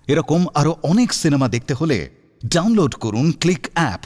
এরকম আরো অনেক সিনেমা দেখতে হলে ডাউনলোড করুন ক্লিক অ্যাপ।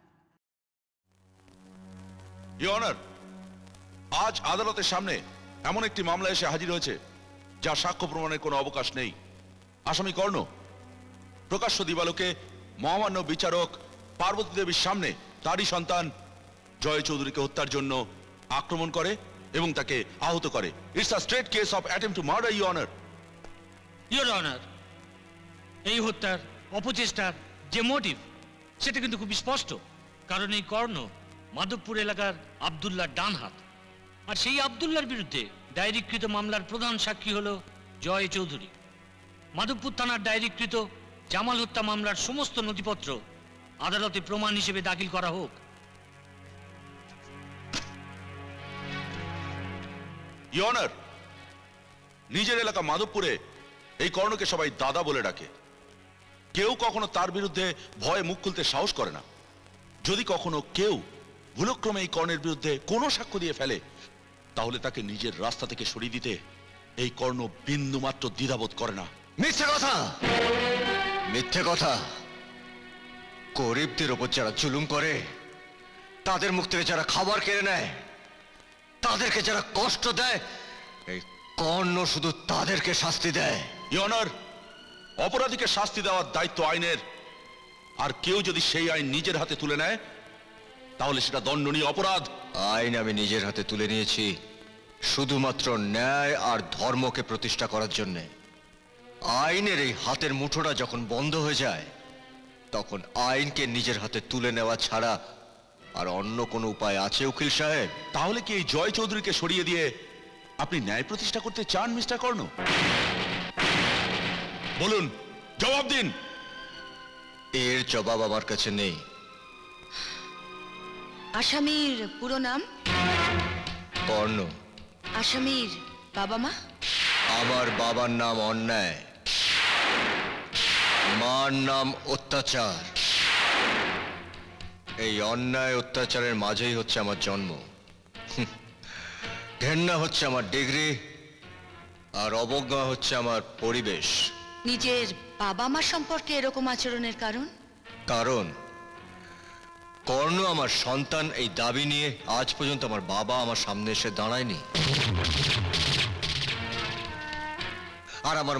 ইওর অনার, আজ আদালতের সামনে এমন একটি মামলা এসে হাজির হয়েছে যার সাক্ষ্য প্রমাণের কোনো অবকাশ নেই। আসামি কর্ণ প্রকাশ্য দিবালোকে মহামান্য বিচারক পার্বতী দেবীর সামনে তারই সন্তান জয় চৌধুরীকে হত্যার জন্য আক্রমণ করে এবং তাকে আহত করে। It's a straight case of attempt to murder, your honour. Your honour, এই হত্যার অপচেষ্টার যে মোটিভ সেটা কিন্তু খুব স্পষ্ট, কারণ এই কর্ণ মাধবপুর এলাকার আব্দুল্লাহ ডান হাত, আর সেই আব্দুল্লাহর বিরুদ্ধে ডায়েরিকৃত মামলার প্রধান সাক্ষী হলো জয় চৌধুরী। মাধবপুর থানার ডায়েরিকৃত জামাল হত্যা মামলার সমস্ত নথিপত্র আদালতে প্রমাণ হিসেবে দাখিল করা হোক। ইওর অনার, নিজের এলাকা মাধবপুরে এই কর্ণকে সবাই দাদা বলে ডাকে। কেউ কখনো তার বিরুদ্ধে ভয়ে মুখ খুলতে সাহস করে না। যদি কখনো কেউ ভুলক্রমে এই কর্ণের বিরুদ্ধে কোনো সাক্ষ্য দিয়ে ফেলে, তাহলে তাকে নিজের রাস্তা থেকে সরিয়ে দিতে এই কর্ণ বিন্দু মাত্র দ্বিধাবোধ করে না। মিথ্যে কথা, মিথ্যে কথা। গরিবদের ওপর যারা জুলুম করে, তাদের মুখ থেকে যারা খাবার কেড়ে নেয়, তাদেরকে যারা কষ্ট দেয়, এই কর্ণ শুধু তাদেরকে শাস্তি দেয়। ইওর অনার, অপরাধীকে শাস্তি দেওয়ার দায়িত্ব আইনের, আর কেউ যদি সেই আইন নিজের হাতে তুলে নেয় তাহলে সেটা দণ্ডনীয় অপরাধ। আইন আমি নিজের হাতে তুলে নিয়েছি শুধুমাত্র ন্যায় আর ধর্মকে প্রতিষ্ঠা করার জন্য। আইনের এই হাতের মুঠোটা যখন বন্ধ হয়ে যায়, তখন আইনকে নিজের হাতে তুলে নেওয়া ছাড়া আর অন্য কোনো উপায় আছে উকিল সাহেব? তাহলে কি এই জয় চৌধুরীকে সরিয়ে দিয়ে আপনি ন্যায় প্রতিষ্ঠা করতে চান মিস্টার কর্ণ? বলুন, জবাব দিন। এর জবাব আমার কাছে নেই। আসামির পুরো নাম? কর্ণ। আসামির বাবা মা? আমার বাবার নাম অন্যায়, মার নাম অত্যাচার। এই অন্যায় অত্যাচারের মাঝেই হচ্ছে আমার জন্ম। ঘেন্না হচ্ছে আমার ডিগ্রি, আর অবজ্ঞা হচ্ছে আমার পরিবেশ। নিজের বাবা মা সম্পর্কে এরকম আচরণের কারণ? কারণ কর্ণ আমার সন্তান এই দাবি নিয়ে আজ পর্যন্ত আমার বাবা আমার সামনে এসে দাঁড়ায়নি। আর আমার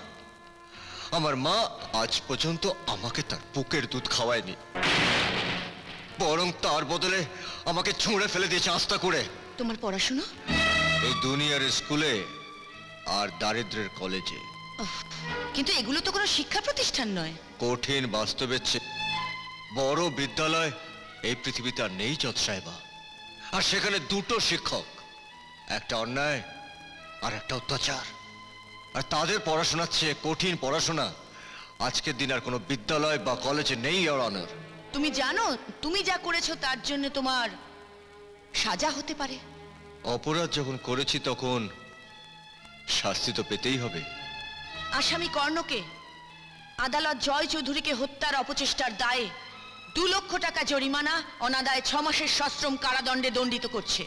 মা আজ পর্যন্ত আমাকে তার বুকের দুধ খাওয়ায়নি, বরং তার বদলে আমাকে ছুঁড়ে ফেলে দিয়েছে আস্তা করে। তোমার পড়াশোনা? এই দুনিয়ার স্কুলে আর দারিদ্রের কলেজে। কিন্তু এগুলো তো কোনো শিক্ষা প্রতিষ্ঠান নয়। কঠিন বাস্তবের চেয়ে বড় বিদ্যালয় এই পৃথিবীতে আর নেই জজ সাহেবা। আর সেখানে দুটো শিক্ষক, একটা অন্যায় আর একটা অত্যাচার। আর তাদের পড়াশোনার চেয়ে কঠিন পড়াশোনা আজকের দিন আর কোনো বিদ্যালয় বা কলেজে নেই, ইওর অনার। তুমি জানো তুমি যা করেছো তার জন্য তোমার সাজা হতে পারে। অপরাধ যখন করেছি তখন শাস্তি তো পেতেই হবে। আসামি কর্ণকে আদালত জয় চৌধুরীকে হত্যার অপচেষ্টার দায়ে 2 লক্ষ টাকা জরিমানা, অনাদায়ে 6 মাসের সশ্রম কারাদণ্ডে দণ্ডিত করছে।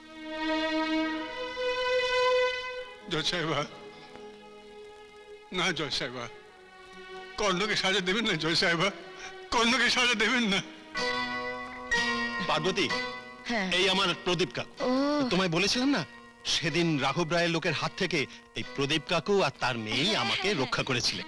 জজ সাহেবা, না জজ সাহেবা, কর্ণকে সাজা দেবেন না জজ সাহেবা, কর্ণকে সাজা দেবেন না। পার্বতী, এই আমার প্রদীপ কাকু। তোমায় বলেছিলাম না সেদিন রাঘব রায়ের লোকের হাত থেকে এই প্রদীপ কাকু আর তার মেয়েই আমাকে রক্ষা করেছিলেন।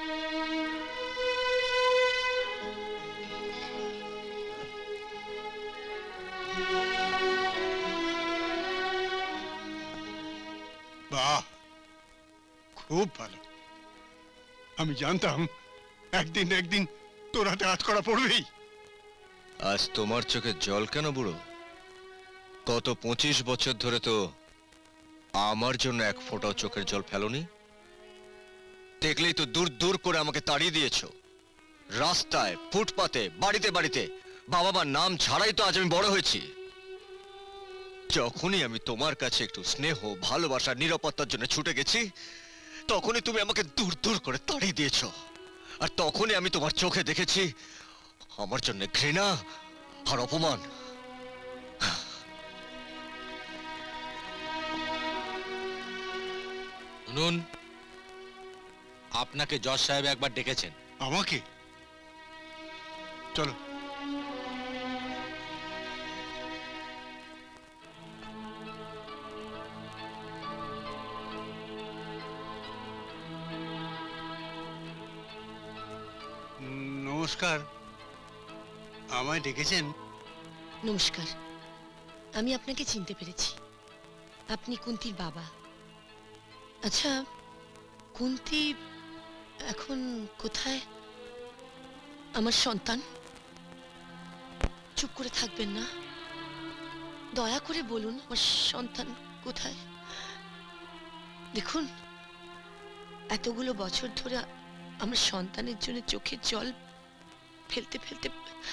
বাহ, খুব ভালো। আমি জানতাম একদিন একদিন তোর হাতে হাত করা পড়বেই। আজ তোমার চোখে জল কেন বুড়ো? গত 25 বছর ধরে তো আমার জন্য এক ফোঁটাও চোখের জল ফেলোনি। দেখলেই তো দূর দূর করে আমাকে তাড়িয়ে দিয়েছো। রাস্তায়, ফুটপাতে, বাড়িতে বাড়িতে বাবা মার নাম ছাড়াই তো আজ আমি বড় হয়েছি। যখনই আমি তোমার কাছে একটু স্নেহ, ভালোবাসা, নিরাপত্তার জন্য ছুটে গেছি, তখনই তুমি আমাকে দূর দূর করে তাড়িয়ে দিয়েছো। আর তখনই আমি তোমার চোখে দেখেছি আমার জন্য ঘৃণা আর অপমান। শুনুন, আপনাকে জজ সাহেব একবার ডেকেছেন। আমাকে? চলো। নমস্কার, আমায় ডেকেছেন? নমস্কার, আমি আপনাকে চিনতে পেরেছি। আপনি কুন্তির বাবা। আচ্ছা, কুন্তি এখন কোথায়? আমার সন্তান। চুপ করে থাকবেন না, দয়া করে বলুন আমার সন্তান কোথায়। দেখুন, এতগুলো বছর ধরে আমার সন্তানের জন্য চোখের জল ফেলতে ফেলতে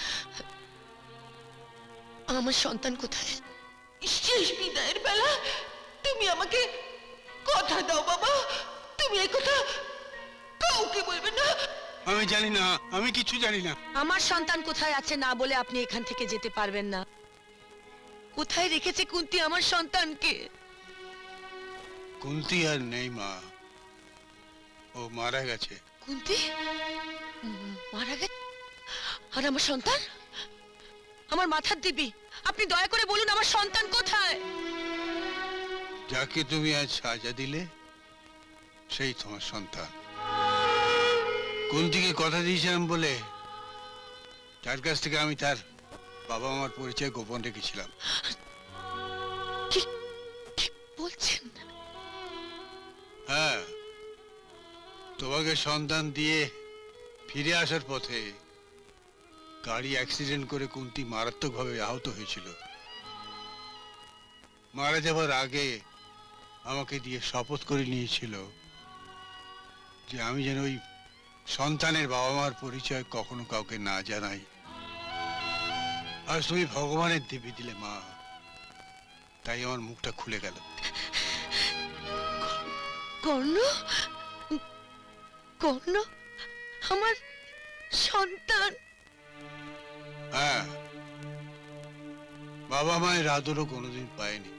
আমার সন্তান কোথায়? শেষ বিদায়ের বেলা তুমি আমাকে কথা দাও বাবা, তুমি এই কথা কাউকে বলবে না। আমি জানি না, আমি কিছু জানি না। আমার সন্তান কোথায় আছে না বলে আপনি এখান থেকে যেতে পারবেন না। কোথায় রেখেছে কুন্তি আমার সন্তানকে? কুন্তি আর নেই মা, ও মারা গেছে। কুন্তি মারা গেছে? আর আমার সন্তান? আমার মাথার দিবি, আপনি দয়া করে বলুন আমার সন্তান কোথায়? যাকে তুমি আজ সাজা দিলে সেই তোমার সন্তান। কুন্তিকে কথা দিয়েছিলাম বলে তার কাছ থেকে আমি তার বাবা মার পরিচয় গোপন রেখেছিলাম। কি বলছেন? হ্যাঁ, তোমাকে সন্তান দিয়ে ফিরে আসার পথে গাড়ি অ্যাক্সিডেন্ট করে কুন্তি মারাত্মকভাবে আহত হয়েছিল। মারা যাবার আগে আমাকে দিয়ে শপথ করে নিয়েছিল যে আমি যেন ওই সন্তানের বাবা মার পরিচয় কখনো কাউকে না জানাই। আজ তুমি ভগবানের দিব্যি দিলে মা, তাই আমার মুখটা খুলে গেল। কর্ণ, কর্ণ আমার সন্তান। হ্যাঁ, বাবা মায়ের আদরও কোনোদিন পায়নি।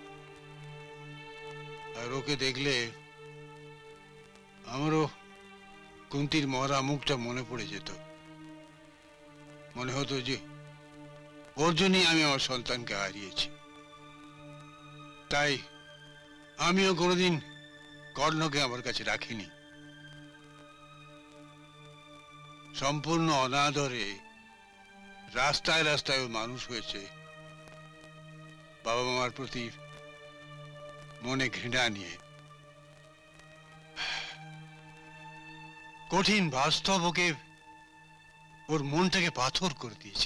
আর ওকে দেখলে আমারও কুন্তির মরা মুখটা মনে পড়ে যেত। মনে হতো যে ওর জন্যই আমি আমার সন্তানকে হারিয়েছি। তাই আমিও কোনোদিন কর্ণকে আমার কাছে রাখিনি। সম্পূর্ণ অনাদরে রাস্তায় রাস্তায় মানুষ হয়েছে, বাবা মার প্রতি মনে ঘৃণা নিয়ে। কঠিন বাস্তব ওকে ওর মনটাকে পাথর করে দিয়েছে।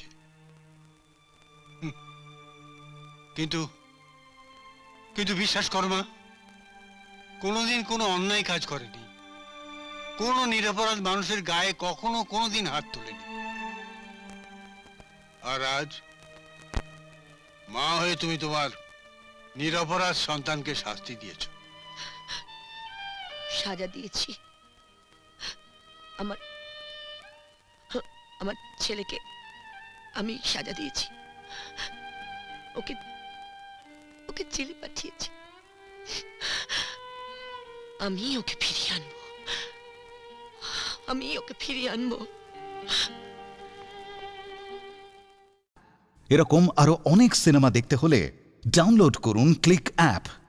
কিন্তু কিন্তু বিশ্বাস করো মা, কোনোদিন কোনো অন্যায় কাজ করেনি, কোনো নিরপরাধ মানুষের গায়ে কখনো কোনোদিন হাত তোলেনি। আর আজ মা হয়ে তুমি তোমার নিরপরাধ সন্তানকে শাস্তি দিয়েছ। সাজা দিয়েছি। আমার আমার ছেলেকে আমি সাজা দিয়েছি। ওকে ওকে জেলে পাঠিয়েছি। আমি ওকে ফিরিয়ে আনবো, আমি ওকে ফিরিয়ে আনবো। এরকম আরো অনেক সিনেমা দেখতে হলে ডাউনলোড করুন ক্লিক অ্যাপ।